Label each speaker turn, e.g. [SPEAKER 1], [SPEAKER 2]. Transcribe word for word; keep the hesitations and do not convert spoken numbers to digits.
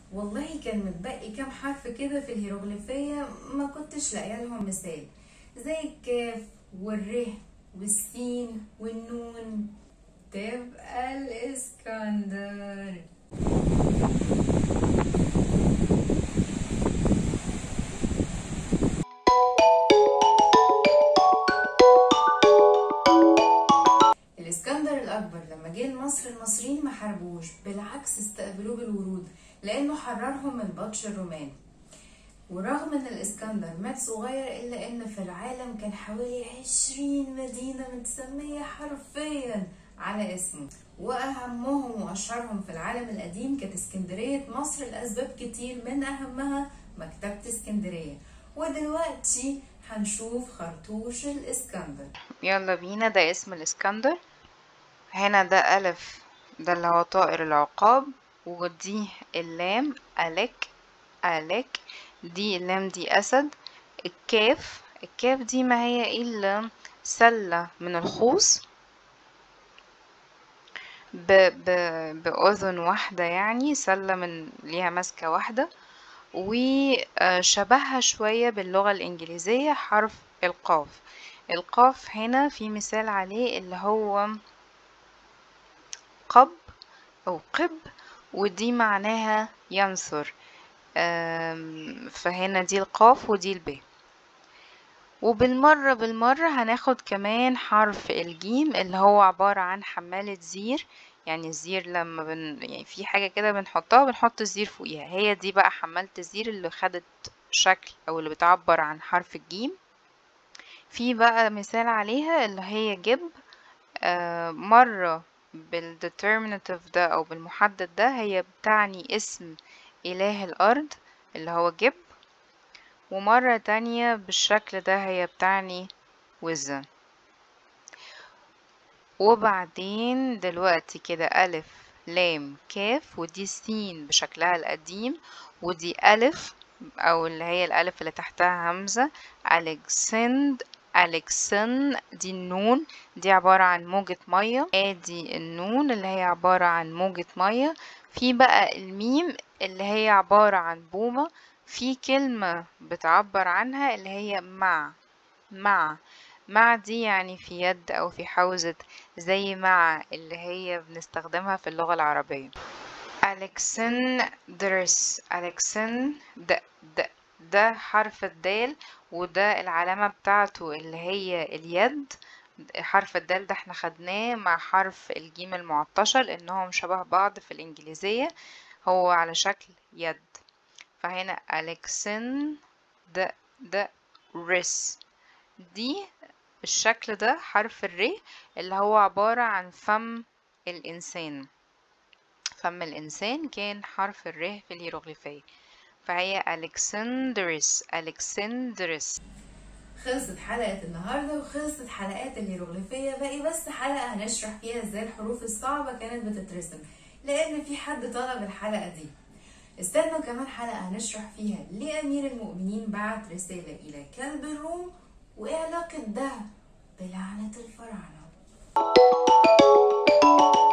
[SPEAKER 1] والله كان متبقي كام حرف كده في الهيروغليفية ما كنتش لاقيه لهم مثال، زي الكاف والره والسين والنون. تبقى الاسكندر. الاسكندر الاكبر لما جه لمصر المصريين ما حاربوش، بالعكس استقبلوه بالورود لانه حررهم من بطش الرومان. ورغم ان الاسكندر مات صغير الا ان في العالم كان حوالي عشرين مدينة متسمية حرفيا على اسمه، واهمهم واشهرهم في العالم القديم كانت اسكندرية مصر لاسباب كتير، من اهمها مكتبة اسكندرية. ودلوقتي هنشوف خرطوش الاسكندر.
[SPEAKER 2] يلا بينا. ده اسم الاسكندر. هنا ده ألف، ده اللي هو طائر العقاب، ودي اللام ألك ألك، دي اللام دي أسد. الكاف الكاف دي ما هي إلا سلة من الخوص ب... ب... بأذن واحدة، يعني سلة من ليها ماسكة واحدة، وشبهها شوية باللغة الإنجليزية حرف القاف. القاف هنا في مثال عليه اللي هو قب أو قب، ودي معناها ينثر. فهنا دي القاف ودي الب. وبالمرة بالمرة هناخد كمان حرف الجيم اللي هو عبارة عن حمالة زير. يعني الزير لما بن... يعني في حاجة كده بنحطها بنحط الزير فوقيها، هي دي بقى حمالة الزير اللي خدت شكل أو اللي بتعبر عن حرف الجيم. في بقى مثال عليها اللي هي جب. آه مرة بالdeterminative ده أو بالمحدد ده هي بتعني اسم إله الأرض اللي هو جب، ومرة تانية بالشكل ده هي بتعني وزن. وبعدين دلوقتي كده ألف لام كاف، ودي سين بشكلها القديم، ودي ألف أو اللي هي الألف اللي تحتها همزة. ألكسند ألكسن، دي النون، دي عبارة عن موجة مية. ادي النون اللي هي عبارة عن موجة مية. في بقى الميم اللي هي عبارة عن بومة. في كلمة بتعبر عنها اللي هي مع مع مع دي يعني في يد أو في حوزة، زي مع اللي هي بنستخدمها في اللغة العربية. ألكسندرس ألكسن ده ده ده حرف الدال، وده العلامة بتاعته اللي هي اليد. حرف الدال ده احنا خدناه مع حرف الجيم المعطشة لأنهم شبه بعض في الإنجليزية، هو على شكل يد. فهنا ألكسن ده ده رس، دي الشكل ده حرف الر اللي هو عبارة عن فم الإنسان. فم الإنسان كان حرف الر في الهيروغليفية، فهي ألكسندرس ألكسندرس.
[SPEAKER 1] خلصت حلقة النهاردة وخلصت حلقات الهيروغليفية، باقي بس حلقة هنشرح فيها ازاي الحروف الصعبة كانت بتترسم، لأن في حد طلب الحلقة دي. استنوا كمان حلقة هنشرح فيها ليه أمير المؤمنين بعت رسالة إلى كلب الروم، وإيه علاقة ده بلعنة الفراعنة.